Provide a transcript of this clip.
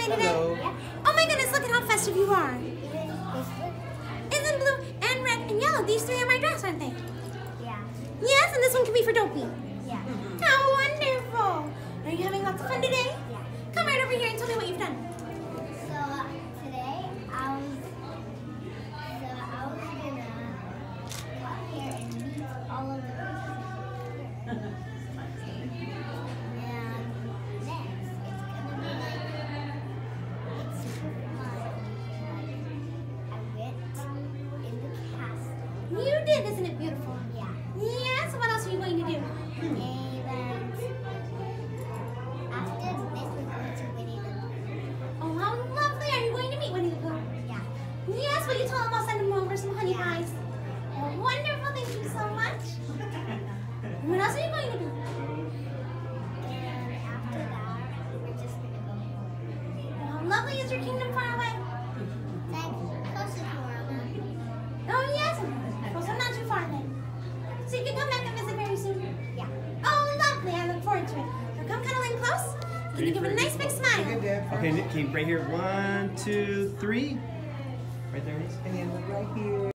play today? Hello. Oh my goodness, look at how festive you are. Isn't blue and red and yellow? These three are my dress, aren't they? Yeah. Yes, and this one can be for Dopey. Yeah. How wonderful. Are you having lots of fun today? Yeah. Come right over here and tell me what you've done. So today I was gonna come here and meet all of the people. And next it's gonna be it's super fun. I went in the castle. You did, isn't it beautiful? Yeah. Yes, what else are you going to do? And after this we're going to Winnie the Pooh. Oh, how lovely. Are you going to meet Winnie the Pooh? Yeah. Yes, will you tell him I'll send him over some honey Yeah. pies? Oh, wonderful. Thank you so much. What else are you going to do? And after that, we're just gonna go home. How lovely is your kingdom far away? Thanks. Close to Corona. Oh, yes. Well, so not too far then. So you can come back and visit very soon? Yeah. Oh, lovely. I look forward to it. Now come cuddle in close. Can you give it a nice big smile? Good, Dad. Okay, Nick, right here. 1, 2, 3. Right there it is. And then right here.